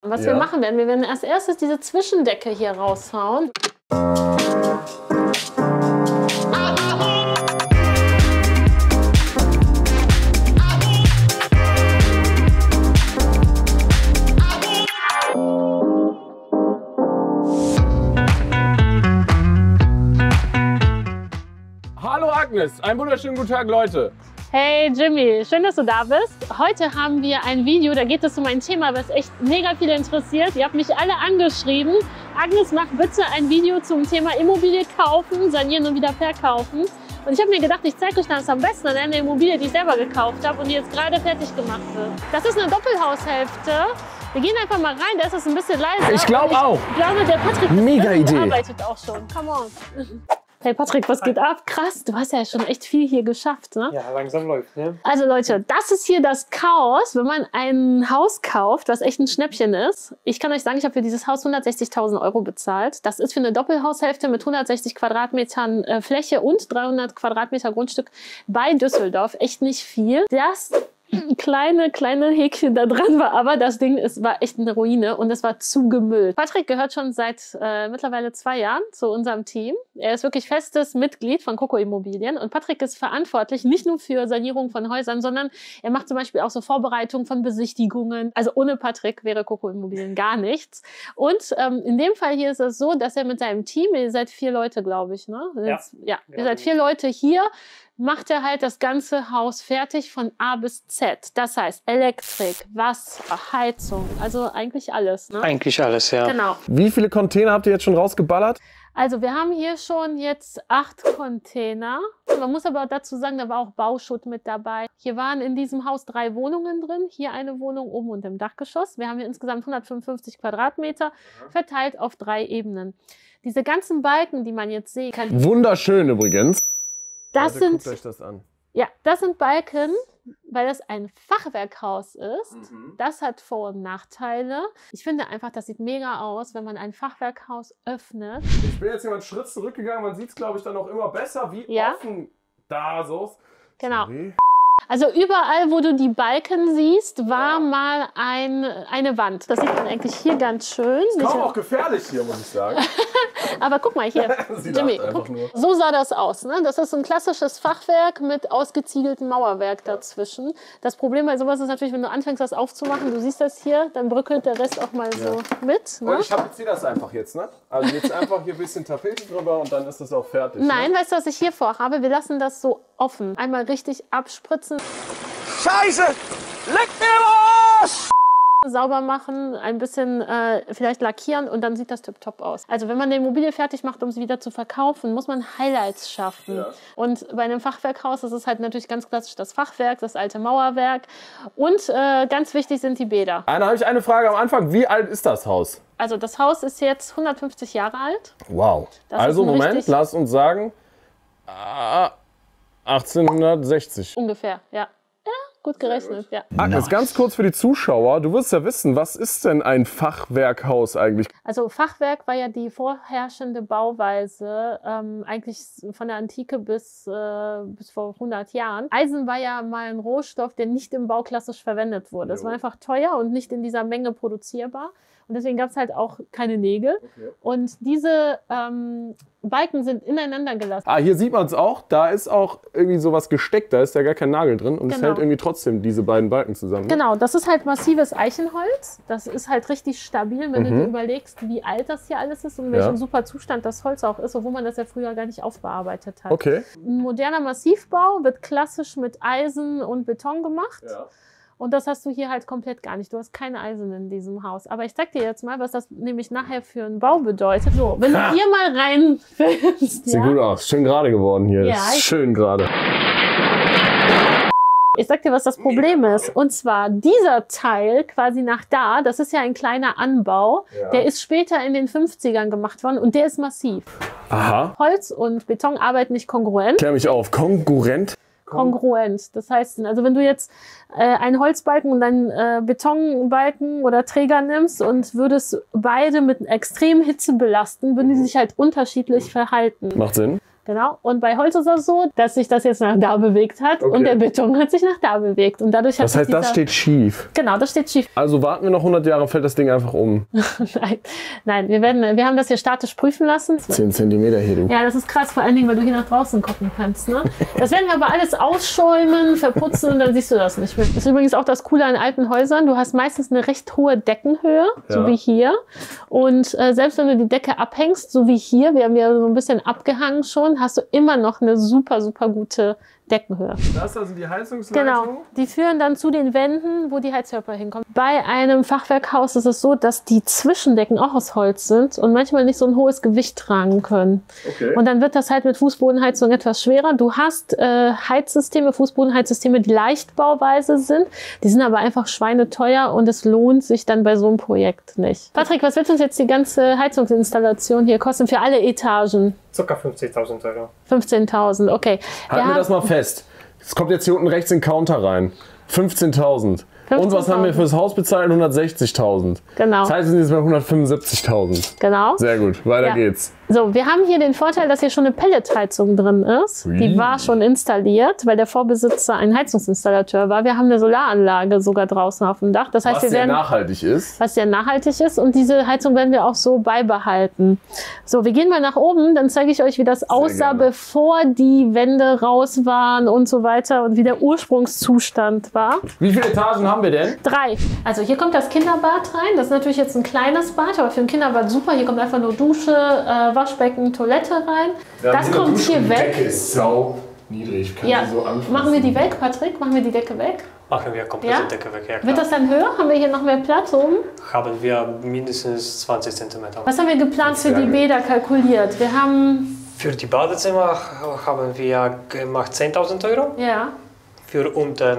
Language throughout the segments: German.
Was wir machen werden, wir werden als erstes diese Zwischendecke hier raushauen. Hallo Agnes, einen wunderschönen guten Tag, Leute. Hey Jimmy, schön, dass du da bist. Heute haben wir ein Video, da geht es um ein Thema, was echt mega viele interessiert. Ihr habt mich alle angeschrieben. Agnes, mach bitte ein Video zum Thema Immobilie kaufen, sanieren und wieder verkaufen. Und ich habe mir gedacht, ich zeige euch das am besten an einer Immobilie, die ich selber gekauft habe und die jetzt gerade fertig gemacht wird. Das ist eine Doppelhaushälfte. Wir gehen einfach mal rein, da ist es ein bisschen leiser. Ich glaube auch. Ich glaube, der Patrick Mega Idee. Arbeitet auch schon. Come on. Hey Patrick, was geht ab? Krass, du hast ja schon echt viel hier geschafft, ne? Ja, langsam läuft, ne? Also Leute, das ist hier das Chaos, wenn man ein Haus kauft, was echt ein Schnäppchen ist. Ich kann euch sagen, ich habe für dieses Haus 160.000 € bezahlt. Das ist für eine Doppelhaushälfte mit 160 Quadratmetern Fläche und 300 Quadratmeter Grundstück bei Düsseldorf. Echt nicht viel. Das kleine Häkchen da dran war, aber das Ding war echt eine Ruine und es war zugemüllt. Patrick gehört schon seit mittlerweile 2 Jahren zu unserem Team. Er ist wirklich festes Mitglied von Coco Immobilien und Patrick ist verantwortlich nicht nur für Sanierung von Häusern, sondern er macht zum Beispiel auch so Vorbereitung von Besichtigungen. Also ohne Patrick wäre Coco Immobilien gar nichts. Und in dem Fall hier ist es so, dass er mit seinem Team, ihr seid 4 Leute, glaube ich, ne? Ja, ihr seid 4 Leute hier, macht er halt das ganze Haus fertig von A bis Z. Das heißt Elektrik, Wasser, Heizung, also eigentlich alles. Ne? Eigentlich alles, ja. Genau. Wie viele Container habt ihr jetzt schon rausgeballert? Also wir haben hier schon jetzt 8 Container. Man muss aber dazu sagen, da war auch Bauschutt mit dabei. Hier waren in diesem Haus 3 Wohnungen drin. Hier eine Wohnung oben und im Dachgeschoss. Wir haben hier insgesamt 155 Quadratmeter verteilt auf 3 Ebenen. Diese ganzen Balken, die man jetzt sehen kann. Wunderschön übrigens. Das Leute, sind, guckt euch das an. ja, das sind Balken, weil das ein Fachwerkhaus ist. Das hat Vor- und Nachteile. Ich finde einfach, das sieht mega aus, wenn man ein Fachwerkhaus öffnet. Ich bin jetzt hier mal einen Schritt zurückgegangen. Man sieht es, glaube ich, dann auch immer besser, wie offen da so ist. Genau. Sorry. Also überall, wo du die Balken siehst, war mal eine Wand. Das sieht man eigentlich hier ganz schön. Kaum auch gefährlich hier, muss ich sagen. Aber guck mal hier, Jimmy, guck. So sah das aus. Ne? Das ist ein klassisches Fachwerk mit ausgeziegeltem Mauerwerk dazwischen. Das Problem bei sowas ist natürlich, wenn du anfängst, das aufzumachen, du siehst das hier, dann bröckelt der Rest auch mal so mit. Ne? Und ich tapeziere das einfach jetzt, ne? Also jetzt einfach hier ein bisschen Tapete drüber und dann ist das auch fertig. Nein, ne? weißt du, was ich hier vorhabe? Wir lassen das so offen. Einmal richtig abspritzen. Scheiße! Leck mir was! Sauber machen, ein bisschen vielleicht lackieren und dann sieht das tipptopp aus. Also wenn man eine Immobilie fertig macht, um sie wieder zu verkaufen, muss man Highlights schaffen. Ja. Und bei einem Fachwerkhaus ist es halt natürlich ganz klassisch das Fachwerk, das alte Mauerwerk und ganz wichtig sind die Bäder. Da habe ich eine Frage am Anfang. Wie alt ist das Haus? Also das Haus ist jetzt 150 Jahre alt. Wow. Das also ist ein Moment, lass uns sagen 1860. Ungefähr, ja. Gut gerechnet, ja. Agnes, ganz kurz für die Zuschauer, du wirst ja wissen, was ist denn ein Fachwerkhaus eigentlich? Also Fachwerk war ja die vorherrschende Bauweise, eigentlich von der Antike bis vor 100 Jahren. Eisen war ja mal ein Rohstoff, der nicht im Bau klassisch verwendet wurde. Es war einfach teuer und nicht in dieser Menge produzierbar. Und deswegen gab es halt auch keine Nägel. Okay. Und diese Balken sind ineinander gelassen. Ah, hier sieht man es auch. Da ist auch irgendwie sowas gesteckt. Da ist ja gar kein Nagel drin. Und es hält irgendwie trotzdem diese beiden Balken zusammen. Ne? Genau, das ist halt massives Eichenholz. Das ist halt richtig stabil, wenn du dir überlegst, wie alt das hier alles ist und in welchem super Zustand das Holz auch ist, obwohl man das ja früher gar nicht aufbearbeitet hat. Okay. Ein moderner Massivbau wird klassisch mit Eisen und Beton gemacht. Ja. Und das hast du hier halt komplett gar nicht. Du hast keine Eisen in diesem Haus. Aber ich zeig dir jetzt mal, was das nämlich nachher für einen Bau bedeutet. So, wenn du hier mal reinfällst. Sieht gut aus. Schön gerade geworden hier. Ja, schön gerade. Ich sag dir, was das Problem ist. Und zwar dieser Teil quasi nach da, das ist ja ein kleiner Anbau. Ja. Der ist später in den 50ern gemacht worden und der ist massiv. Aha. Holz und Beton arbeiten nicht kongruent. Klär mich auf. Konkurrent? Kongruent. Das heißt, also wenn du jetzt einen Holzbalken und einen Betonbalken oder Träger nimmst und würdest beide mit extremen Hitze belasten, würden die sich halt unterschiedlich verhalten. Macht Sinn. Genau. Und bei Holz ist das so, dass sich das jetzt nach da bewegt hat und der Beton hat sich nach da bewegt. Und dadurch hat das heißt, das steht schief. Genau, das steht schief. Also warten wir noch 100 Jahre, fällt das Ding einfach um. Nein, wir haben das hier statisch prüfen lassen. 10 Zentimeter hier, du. Ja, das ist krass, vor allen Dingen, weil du hier nach draußen gucken kannst. Ne? Das werden wir aber alles ausschäumen, verputzen und dann siehst du das nicht mehr. Das ist übrigens auch das Coole an alten Häusern. Du hast meistens eine recht hohe Deckenhöhe, so wie hier. Und selbst wenn du die Decke abhängst, so wie hier, wir haben ja so ein bisschen abgehangen schon, hast du immer noch eine super, super gute Deckenhöhe. Das ist also die Heizungsleitung? Genau, die führen dann zu den Wänden, wo die Heizkörper hinkommen. Bei einem Fachwerkhaus ist es so, dass die Zwischendecken auch aus Holz sind und manchmal nicht so ein hohes Gewicht tragen können. Okay. Und dann wird das halt mit Fußbodenheizung etwas schwerer. Du hast Heizsysteme, Fußbodenheizsysteme, die Leichtbauweise sind. Die sind aber einfach schweineteuer und es lohnt sich dann bei so einem Projekt nicht. Patrick, was wird uns jetzt die ganze Heizungsinstallation hier kosten für alle Etagen? Ca. 50.000 Euro. 15.000, okay. Halten wir das mal fest. Es kommt jetzt hier unten rechts in den Counter rein. 15.000. Und was haben wir fürs Haus bezahlt? 160.000. Genau. Das heißt, wir sind jetzt bei 175.000. Genau. Sehr gut, weiter geht's. So, wir haben hier den Vorteil, dass hier schon eine Pelletheizung drin ist. Die war schon installiert, weil der Vorbesitzer ein Heizungsinstallateur war. Wir haben eine Solaranlage sogar draußen auf dem Dach. Das heißt, was sehr nachhaltig ist. Was sehr nachhaltig ist. Und diese Heizung werden wir auch so beibehalten. So, wir gehen mal nach oben, dann zeige ich euch, wie das aussah, bevor die Wände raus waren und so weiter und wie der Ursprungszustand war. Wie viele Etagen haben wir denn? 3. Also hier kommt das Kinderbad rein. Das ist natürlich jetzt ein kleines Bad, aber für ein Kinderbad super. Hier kommt einfach nur Dusche, Waschbecken, Toilette rein. Ja, das kommt hier weg. Die Decke ist sau niedrig. Kann ja. so anfassen. Machen wir die weg, Patrick? Machen wir die Decke weg? Machen wir komplett die Decke weg, ja, klar. Wird das dann höher? Haben wir hier noch mehr Platz oben? Haben wir mindestens 20 cm. Was haben wir geplant für die Bäder kalkuliert? Wir haben... Für die Badezimmer haben wir gemacht 10.000 Euro. Ja. Für unten,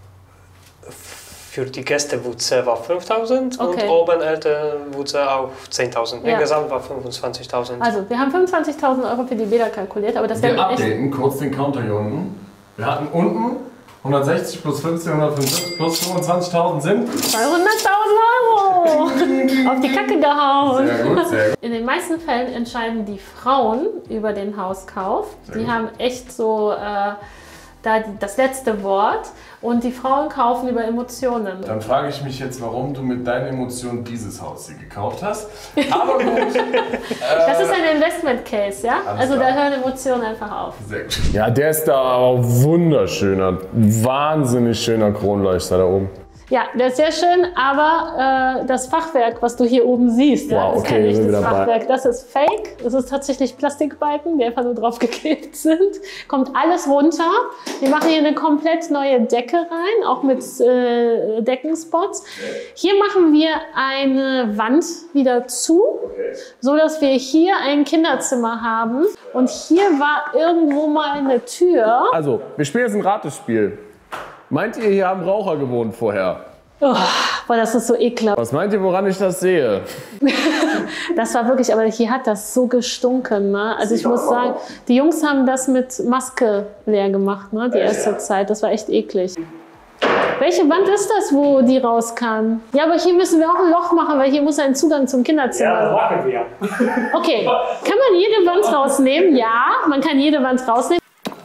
für die Gästewutze war 5.000 und oben Elternwutze auch 10.000. Ja. Insgesamt war 25.000. Also wir haben 25.000 Euro für die Bäder kalkuliert, aber das wir wäre updaten kurz den Counter hier unten. Wir hatten unten 160 plus 15, 175 plus 25.000 sind 200.000 Euro auf die Kacke gehauen. Sehr gut, sehr gut. In den meisten Fällen entscheiden die Frauen über den Hauskauf. Die haben echt so da das letzte Wort. Und die Frauen kaufen über Emotionen. Dann frage ich mich jetzt, warum du mit deinen Emotionen dieses Haus hier gekauft hast. Aber gut. Das ist ein Investment-Case, ja? Also da hören Emotionen einfach auf. Sehr gut. Ja, der ist da aber wunderschöner, wahnsinnig schöner Kronleuchter da oben. Ja, der ist sehr schön, aber das Fachwerk, was du hier oben siehst, wow, das ist kein echtes Fachwerk. Das ist Fake. Das ist tatsächlich Plastikbalken, die einfach nur drauf geklebt sind. Kommt alles runter. Wir machen hier eine komplett neue Decke rein, auch mit Deckenspots. Hier machen wir eine Wand wieder zu, so dass wir hier ein Kinderzimmer haben. Und hier war irgendwo mal eine Tür. Also, wir spielen jetzt ein Ratespiel. Meint ihr, hier haben Raucher gewohnt vorher? Oh, boah, das ist so ekelhaft. Was meint ihr, woran ich das sehe? Das war wirklich, aber hier hat das so gestunken. Ne? Also ich muss sagen, die Jungs haben das mit Maske leer gemacht, ne? Die erste Zeit. Das war echt eklig. Welche Wand ist das, wo die raus kann? Ja, aber hier müssen wir auch ein Loch machen, weil hier muss ein Zugang zum Kinderzimmer. Ja, das machen wir. Okay, kann man jede Wand rausnehmen? Ja, man kann jede Wand rausnehmen.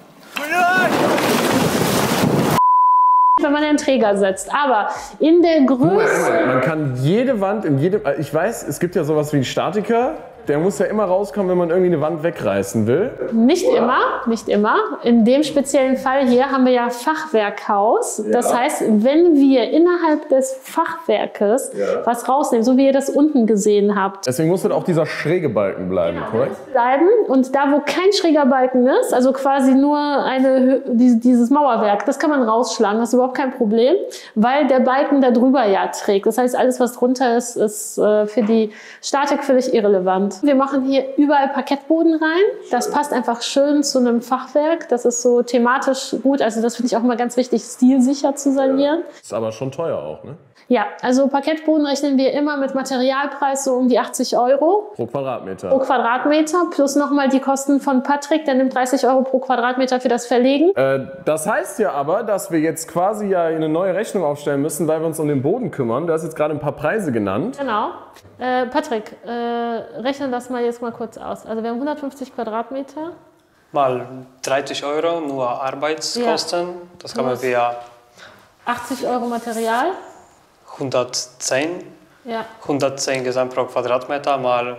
Wenn man einen Träger setzt. Aber in der Größe... Man kann jede Wand in jedem... Ich weiß, es gibt ja sowas wie einen Statiker. Der muss ja immer rauskommen, wenn man irgendwie eine Wand wegreißen will. Nicht immer, nicht immer. In dem speziellen Fall hier haben wir ja Fachwerkhaus. Ja. Das heißt, wenn wir innerhalb des Fachwerkes was rausnehmen, so wie ihr das unten gesehen habt. Deswegen muss dann auch dieser schräge Balken bleiben, korrekt? Bleiben. Und da, wo kein schräger Balken ist, also quasi nur dieses Mauerwerk, das kann man rausschlagen, das ist überhaupt kein Problem, weil der Balken da drüber ja trägt. Das heißt, alles, was drunter ist, ist für die Statik völlig irrelevant. Wir machen hier überall Parkettboden rein. Das passt einfach schön zu einem Fachwerk. Das ist so thematisch gut. Also das finde ich auch immer ganz wichtig, stilsicher zu sanieren. Ist aber schon teuer auch, ne? Ja, also Parkettboden rechnen wir immer mit Materialpreis so um die 80 Euro. Pro Quadratmeter. Pro Quadratmeter. Plus nochmal die Kosten von Patrick. Der nimmt 30 Euro pro Quadratmeter für das Verlegen. Das heißt ja aber, dass wir jetzt quasi ja eine neue Rechnung aufstellen müssen, weil wir uns um den Boden kümmern. Du hast jetzt gerade ein paar Preise genannt. Genau. Patrick, rechnen das mal jetzt mal kurz aus. Also wir haben 150 Quadratmeter. mal 30 Euro, nur Arbeitskosten. Ja. Das haben wir 80 Euro Material. 110. Ja. 110 Gesamt pro Quadratmeter mal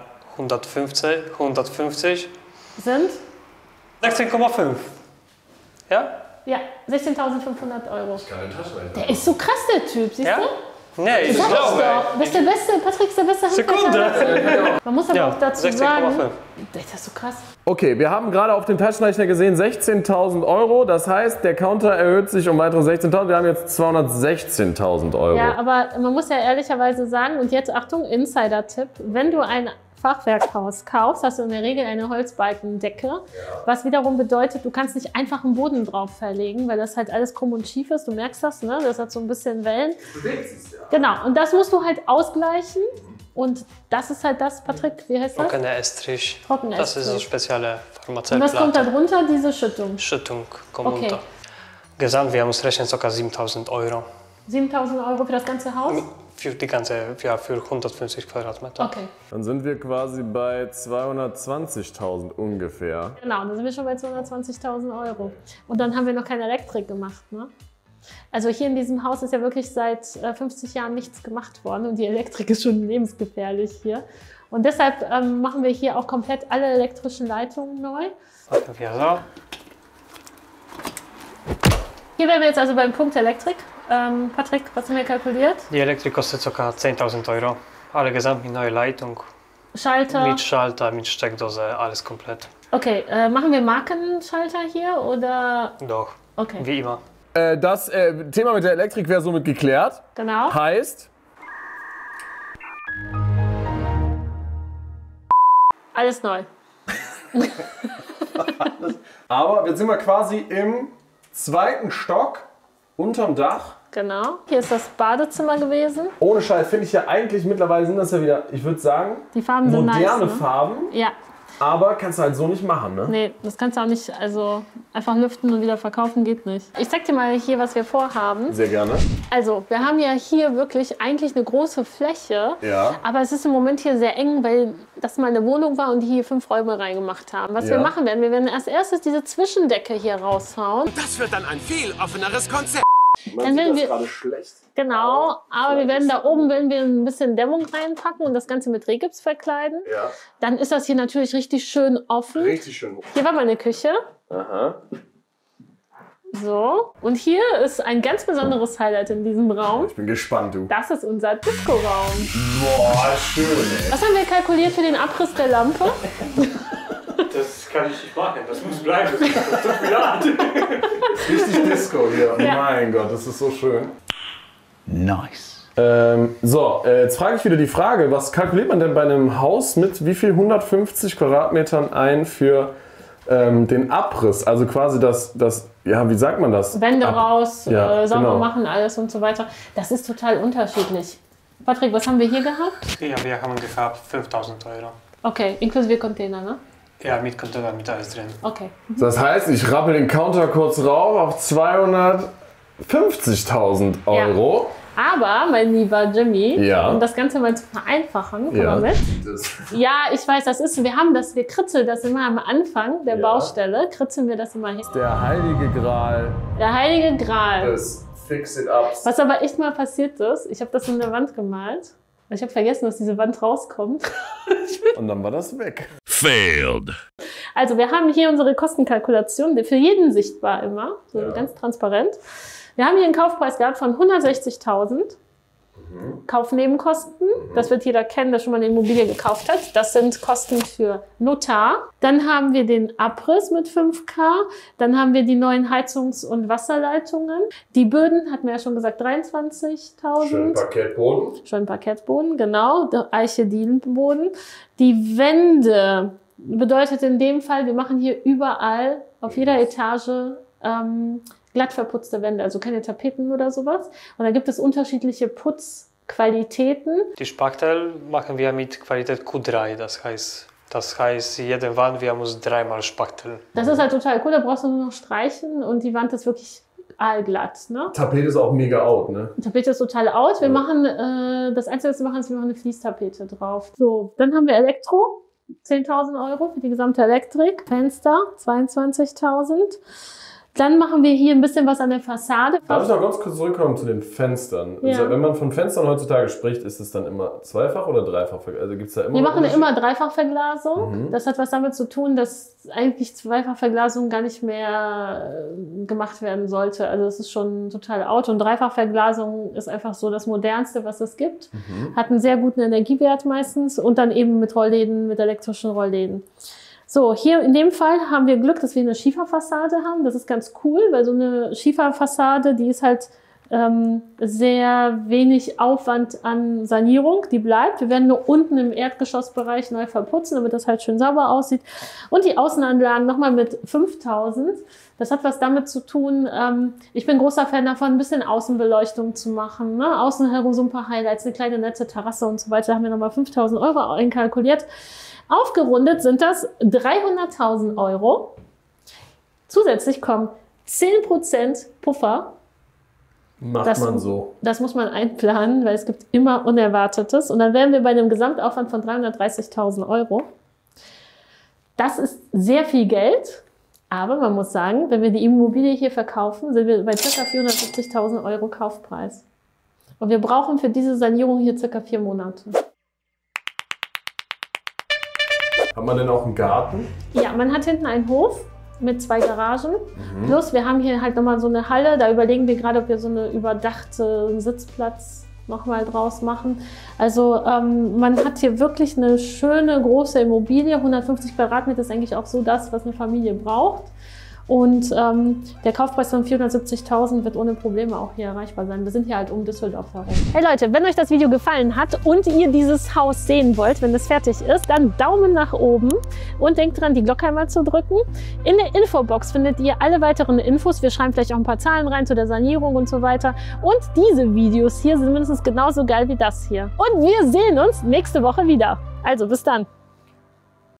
150 Sind? 16,5. Ja? Ja, 16.500 Euro. Der ist so krass, der Typ, siehst Ja? du? Nee, ich Sag glaube. doch. Bist der Beste, Patrick ist der beste Sekunde. Handwerker. Man muss aber Ja, auch dazu 16,5. sagen, das ist so krass. Okay, wir haben gerade auf dem Taschenrechner gesehen 16.000 Euro. Das heißt, der Counter erhöht sich um weitere 16.000. Wir haben jetzt 216.000 Euro. Ja, aber man muss ja ehrlicherweise sagen, und jetzt Achtung, Insider-Tipp, wenn du ein Fachwerkhaus kaufst, hast du in der Regel eine Holzbalkendecke, was wiederum bedeutet, du kannst nicht einfach einen Boden drauf verlegen, weil das halt alles krumm und schief ist. Du merkst das, ne? Das hat so ein bisschen Wellen. Genau, und das musst du halt ausgleichen. Und das ist halt das, Patrick, wie heißt das? Trockener Estrich. Trockenestrich. Das ist so spezielle Und was kommt Pharmazeutplatte. da drunter? Diese Schüttung. Schüttung kommt Okay. runter. Gesamt, wir müssen rechnen ca. 7.000 Euro. 7.000 Euro für das ganze Haus? Für die ganze, ja, für 150 Quadratmeter. Okay, Dann sind wir quasi bei 220.000 ungefähr. genau, dann sind wir schon bei 220.000 Euro. Und dann haben wir noch keine Elektrik gemacht, ne? Also hier in diesem Haus ist ja wirklich seit 50 Jahren nichts gemacht worden und die Elektrik ist schon lebensgefährlich hier. Und deshalb machen wir hier auch komplett alle elektrischen Leitungen neu. Machen wir so. Hier wären wir jetzt also beim Punkt Elektrik. Patrick, was haben wir kalkuliert? Die Elektrik kostet ca. 10.000 Euro. Alle gesamt mit neuer Leitung, Schalter. mit Schalter, mit Steckdose, alles komplett. Okay, machen wir Markenschalter hier oder? Doch, Okay, wie immer. Das Thema mit der Elektrik wäre somit geklärt. genau. Heißt, Alles neu. aber jetzt sind wir quasi im zweiten Stock unterm Dach. Genau. Hier ist das Badezimmer gewesen. Ohne Scheiß finde ich ja eigentlich mittlerweile sind das ja wieder, ich würde sagen, Die Farben sind moderne nice, ne? Farben. Ja, Aber kannst du halt so nicht machen, ne? nee, das kannst du auch nicht, also einfach lüften und wieder verkaufen geht nicht. Ich zeig dir mal hier, was wir vorhaben. Sehr gerne. Also, wir haben ja hier wirklich eigentlich eine große Fläche. Ja. Aber es ist im Moment hier sehr eng, weil das mal eine Wohnung war und die hier 5 Räume reingemacht haben. Was wir Ja. machen werden, wir werden als erstes diese Zwischendecke hier raushauen. Das wird dann ein viel offeneres Konzept. Dann werden wir, gerade schlecht. genau, aber wir werden da oben werden wir ein bisschen Dämmung reinpacken und das Ganze mit Rehgips verkleiden. Ja. Dann ist das hier natürlich richtig schön offen. Richtig schön. Hier war meine Küche. Aha. So. Und hier ist ein ganz besonderes Highlight in diesem Raum. Ich bin gespannt, du. Das ist unser Disco-Raum. Boah, schön, ey. Was haben wir kalkuliert für den Abriss der Lampe? Das kann ich nicht machen, das muss bleiben. Das ist zu viel Art. Richtig Disco hier. Ja. Mein Gott, das ist so schön. Nice. Jetzt frage ich wieder die Frage, was kalkuliert man denn bei einem Haus mit wie viel 150 Quadratmetern ein für den Abriss? Also quasi das, ja, wie sagt man das? Wände raus, Ja, sauber genau. machen, alles und so weiter. Das ist total unterschiedlich. Patrick, was haben wir hier gehabt? Ja, wir haben gehabt 5.000 Euro. Okay, inklusive Container, ne? Ja, mit Container, mit alles drin. Okay. Das heißt, ich rappel den Counter kurz rauf auf 250.000 Euro. Aber, mein lieber Jimmy, Ja. um das Ganze mal zu vereinfachen, komm Ja. mal mit. Das, Ja, ich weiß, wir kritzeln das immer am Anfang der Baustelle, kritzeln wir das immer hin. der heilige Gral Der heilige Gral. des Fix-It-Ups. Was aber echt mal passiert ist, ich habe das in der Wand gemalt. Ich habe vergessen, dass diese Wand rauskommt. Und dann war das weg. Failed. Also wir haben hier unsere Kostenkalkulation, für jeden sichtbar immer, so Ja. ganz transparent. Wir haben hier einen Kaufpreis gehabt von 160.000. Kaufnebenkosten, das wird jeder kennen, der schon mal eine Immobilie gekauft hat. Das sind Kosten für Notar. Dann haben wir den Abriss mit 5.000. Dann haben wir die neuen Heizungs- und Wasserleitungen. Die Böden, hatten wir ja schon gesagt, 23.000. Schön Parkettboden. Schön Parkettboden, genau. Der Eiche-Dielenboden. Die Wände bedeutet in dem Fall, wir machen hier überall auf jeder Etage glatt verputzte Wände, also keine Tapeten oder sowas. Und da gibt es unterschiedliche Putzqualitäten. Die Spachtel machen wir mit Qualität Q3, das heißt jede Wand, wir müssen 3-mal spachteln. Das ist halt total cool, da brauchst du nur noch streichen und die Wand ist wirklich aalglatt. Ne? Tapete ist auch mega out, ne? Die Tapete ist total out. Wir machen, das Einzige, was wir machen, ist, wir machen eine Fließtapete drauf. So, dann haben wir Elektro. 10.000 Euro für die gesamte Elektrik. Fenster 22.000. Dann machen wir hier ein bisschen was an der Fassade. Darf ich noch ganz kurz zurückkommen zu den Fenstern? Ja. Also, wenn man von Fenstern heutzutage spricht, ist es dann immer zweifach oder dreifach? Also gibt's da immer wir machen immer Dreifachverglasung. Das hat was damit zu tun, dass eigentlich Zweifachverglasung gar nicht mehr gemacht werden sollte. Also das ist schon total out. Und Dreifachverglasung ist einfach so das Modernste, was es gibt. Hat einen sehr guten Energiewert meistens und dann eben mit Rollläden, mit elektrischen Rollläden. So, hier in dem Fall haben wir Glück, dass wir eine Schieferfassade haben. Das ist ganz cool, weil so eine Schieferfassade, die ist halt sehr wenig Aufwand an Sanierung. Die bleibt. Wir werden nur unten im Erdgeschossbereich neu verputzen, damit das halt schön sauber aussieht. Und die Außenanlagen nochmal mit 5.000. Das hat was damit zu tun, ich bin großer Fan davon, ein bisschen Außenbeleuchtung zu machen. Ne? Außen herum so ein paar Highlights, eine kleine nette Terrasse und so weiter. Da haben wir nochmal 5.000 Euro einkalkuliert. Aufgerundet sind das 300.000 Euro. Zusätzlich kommen 10% Puffer. Macht man so. Das muss man einplanen, weil es gibt immer Unerwartetes. Und dann wären wir bei einem Gesamtaufwand von 330.000 Euro. Das ist sehr viel Geld. Aber man muss sagen, wenn wir die Immobilie hier verkaufen, sind wir bei ca. 470.000 Euro Kaufpreis. Und wir brauchen für diese Sanierung hier ca. 4 Monate. Hat man denn auch einen Garten? Ja, man hat hinten einen Hof mit 2 Garagen. Plus wir haben hier halt nochmal so eine Halle. Da überlegen wir gerade, ob wir so eine überdachte Sitzplatz nochmal draus machen. Also man hat hier wirklich eine schöne, große Immobilie. 150 Quadratmeter ist eigentlich auch so das, was eine Familie braucht. Und der Kaufpreis von 470.000 wird ohne Probleme auch hier erreichbar sein. Wir sind hier halt um Düsseldorf herum. Hey Leute, wenn euch das Video gefallen hat und ihr dieses Haus sehen wollt, wenn es fertig ist, dann Daumen nach oben und denkt dran, die Glocke einmal zu drücken. In der Infobox findet ihr alle weiteren Infos. Wir schreiben vielleicht auch ein paar Zahlen rein zu der Sanierung und so weiter. Und diese Videos hier sind mindestens genauso geil wie das hier. Und wir sehen uns nächste Woche wieder. Also bis dann.